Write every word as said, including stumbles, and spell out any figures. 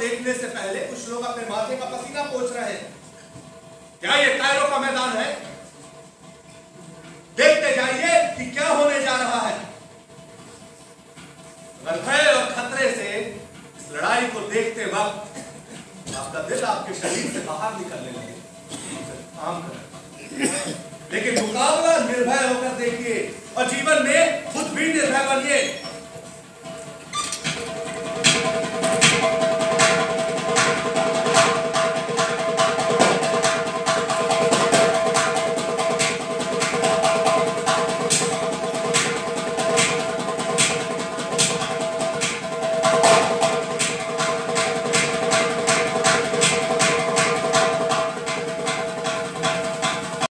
देखने से पहले कुछ लोग अपने माथे का पसीना पोंछ रहे हैं। क्या ये कायरो का मैदान है? देखते जाइए कि क्या होने जा रहा है। अगर भय और खतरे से इस लड़ाई को देखते वक्त आपका दिल आपके शरीर से बाहर निकलने लगे, काम करें, लेकिन मुकाबला निर्भय होकर देखिए और जीवन में खुद भी निर्भय बनिए।